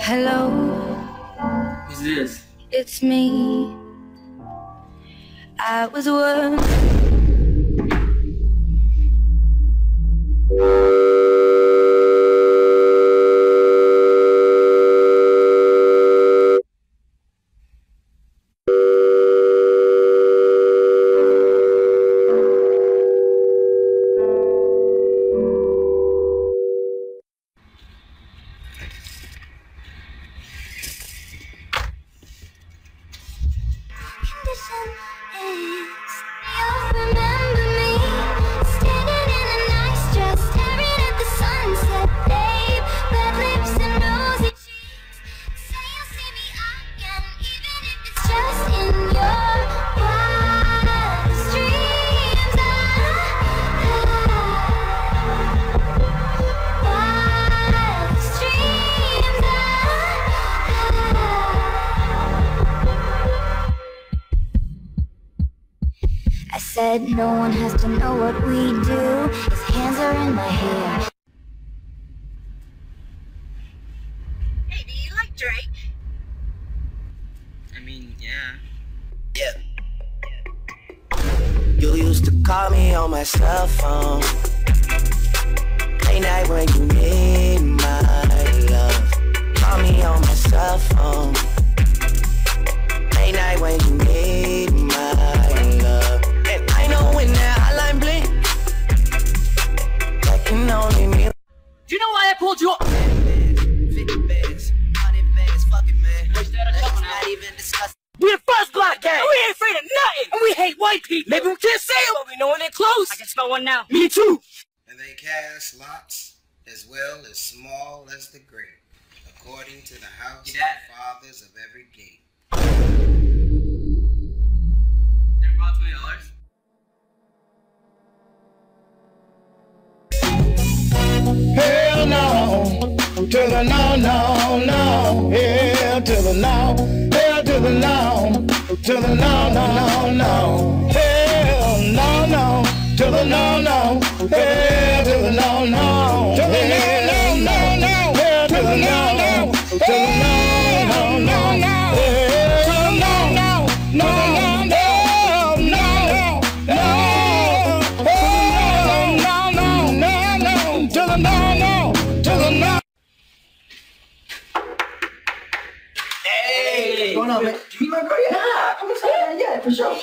Hello, Who's this? it's me. I was one. I said no one has to know what we do. His hands are in my hair. Hey, do you like Drake? I mean, yeah. Yeah. You used to call me on my cell phone late night when you need my love. Call me on my cell phone late night when you need my love. And I know when that hotline blink, that can only mean. Do you know why I pulled you up? 50 bands, 100 bands, fuck it, man. Push that a couple now. Not even discuss. We the first block gang! We ain't afraid of nothing! And we hate white people! Maybe we can't say it, but we know when they're close! I can smell one now. Me too! And they cast lots as well as small as the great, according to the house of the fathers of every gate. Never bought $20? Hell no, to the no, no, no. Hell to the no, hell to the no, to the no, no, no, no. Hell no, no, to the no, no. Hell to the no, no, to the no, no, no, no. Hell to the no, no, to the no, no, no, no. Hell to the no, no, no, no, no. Hey, what's going on, man? Do you remember? Yeah, come inside. Yeah, for sure.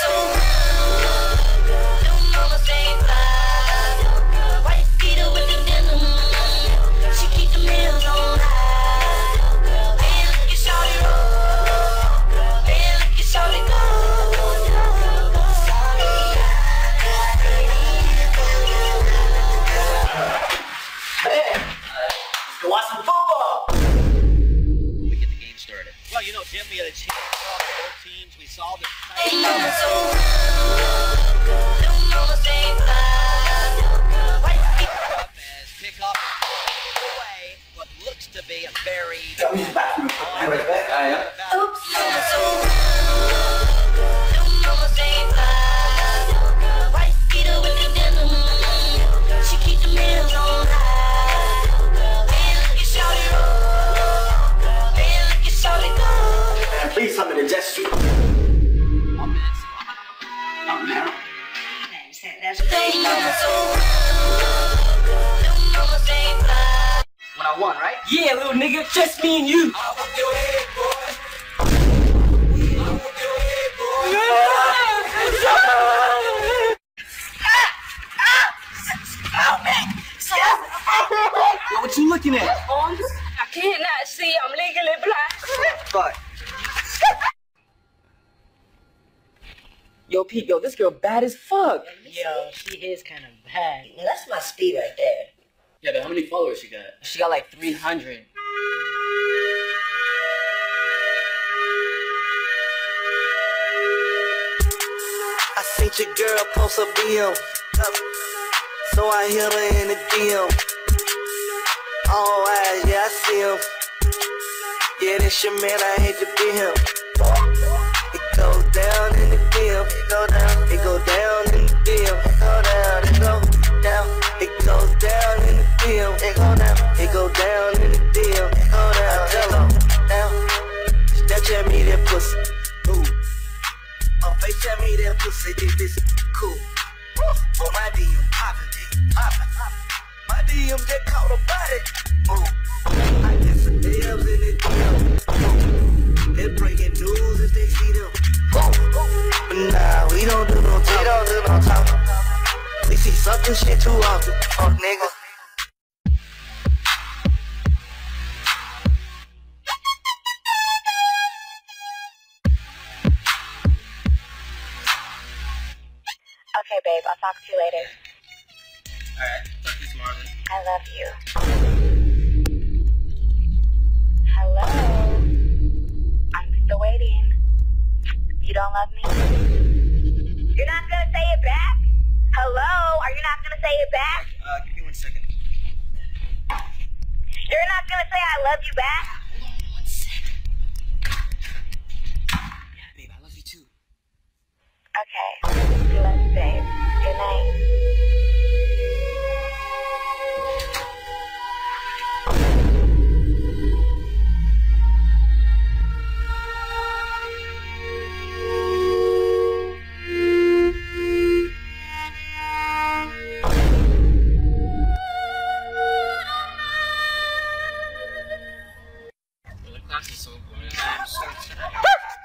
Watch some football. We get the game started. Well, you know, Jim, we had a chance to talk to both teams. We saw the as pick up away what looks to be a very Please tell me to just shoot. When I won, right? Yeah, little nigga, just me and you. What you looking at? I can't not see. I'm legally blind. Fuck. Yo, Pete, yo, this girl bad as fuck. Yo, she is kind of bad. Now, that's my speed right there. Yeah, but how many followers she got? She got like 300. I seen your girl post a BM, so I hit her in the DM. All eyes, yeah, I see him. Yeah, this your man, I hate to be him. It goes down in the DM. It go down. It go down in the DM. It go down. It go down. It goes down in the DM. It go down. It go down in the DM. It go down. sucking shit too often. Fuck nigga. Okay, babe, I'll talk to you later. Alright, talk to you tomorrow then. I love you. Hello? I'm still waiting. You don't love me? You're not gonna say it back? Hello? Are you not gonna say it back? Give me 1 second. You're not gonna say I love you back? Hold on 1 second. Babe, I love you too. Okay. Love you, babe. Good night. The class is so boring. I'm so tired.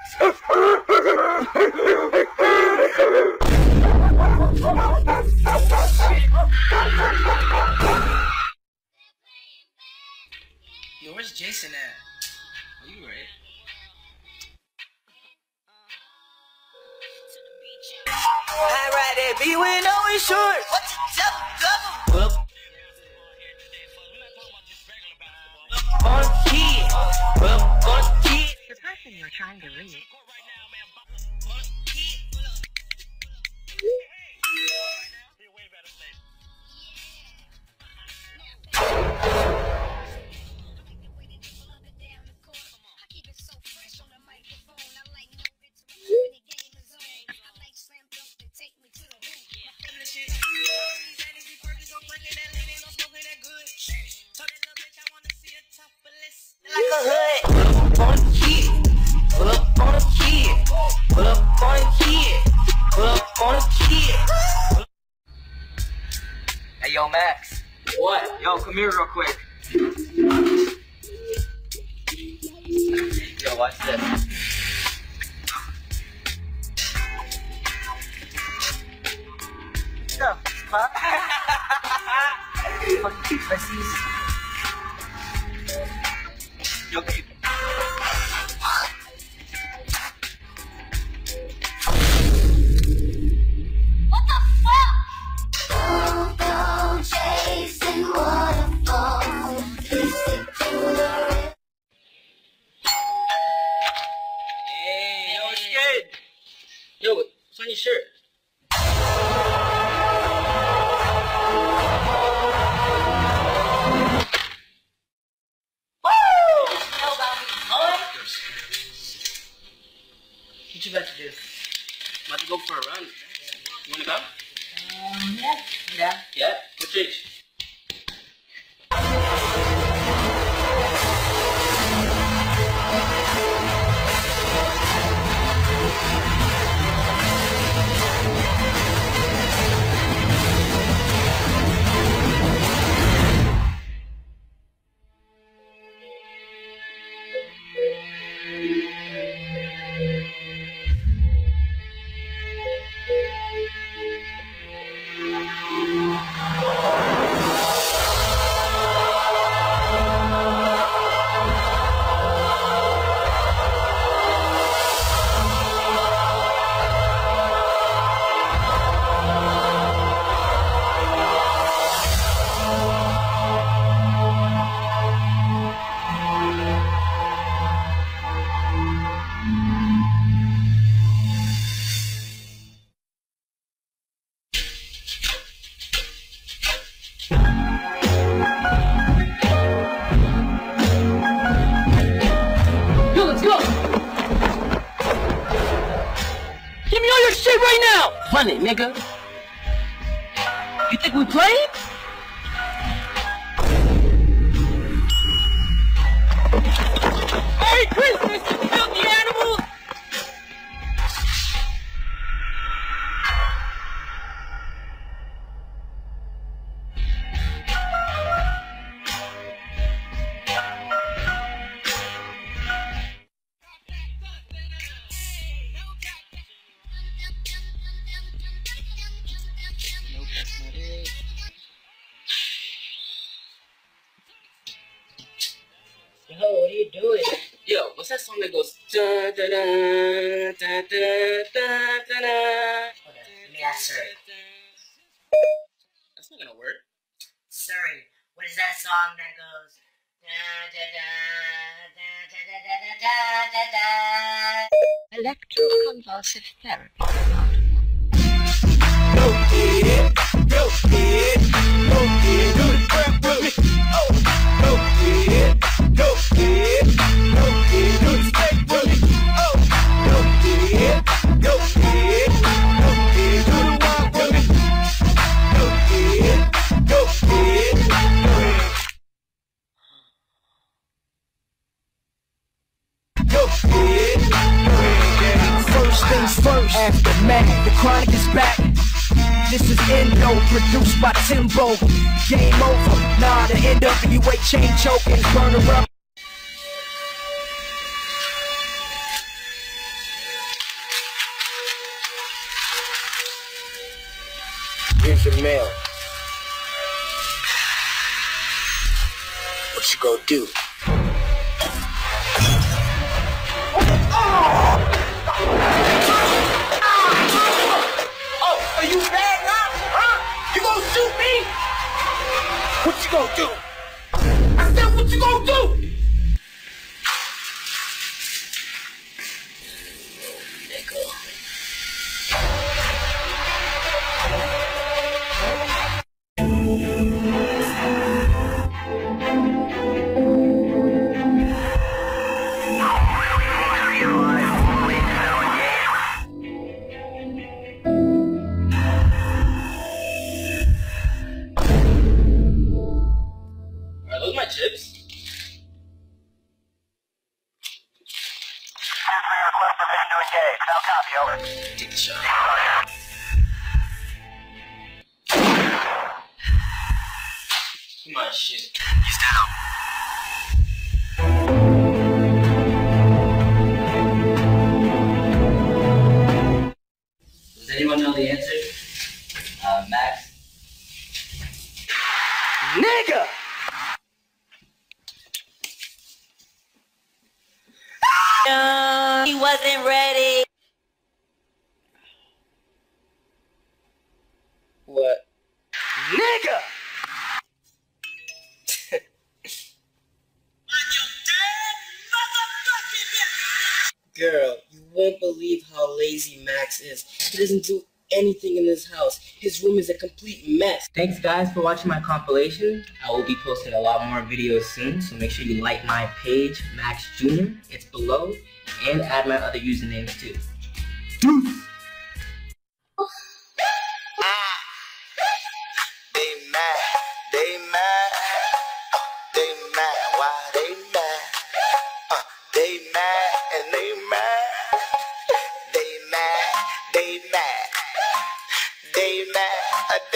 Yo, where's Jason at? Are you right? I ride that beat with no insurance. What the devil? Well, on a kid. Well, on a kid. The person you're trying to reach. Like a hood. Pull up on a kid. Pull up on a kid. Pull up on a kid. Pull up on a kid. Hey, yo, Max. What? Yo, come here real quick. Yo, watch this. No, huh? Fucking pussies. Yo, keep. Chasing waterfalls, listen to the Hey, yo, it's good. Yo, what's on your shirt? What you about to do? About to go for a run. You wanna go? Yeah. Yeah? What age? Yo, let's go! Give me all your shit right now! Run it, nigga. You think we playing? Merry Christmas, you filthy animals! Nope, that's not it. Hello, what are you doing? Yo, what's that song that goes da da da da da da da da? Let me ask Siri. That's not gonna work. Siri, what is that song that goes da da da da da da da da da? Electroconvulsive therapy. Go get it, go get it, go get it, do the crap with me. Oh, go get it, go get it, go get it, do the steak with me. Oh, go get it, go get it, go get it, do the walk with me. Go get it, go get it, go ahead. Go get it, go ahead, yeah. First things first, aftermath, the chronic is back. This is Endo, produced by Timbo. Game over, nah, the NWA chain choking, burner up. Here's your mail. What you gonna do? Oh, are you bad now? Huh? You gonna shoot me? What you gonna do? I said, what you gonna do? Are those my chips? Take the shot. Come on, shit. He's down. Does anyone know the answer? Max? Nigga! He wasn't ready. What? Nigga! Girl, you won't believe how lazy Max is. He doesn't do anything in this house. His room is a complete mess. Thanks guys for watching my compilation. I will be posting a lot more videos soon, so make sure you like my page, Max Jr. It's below, and add my other usernames too. Deuce! They mad, they mad, they mad, why they mad? They mad and they mad, they mad, they mad, they mad,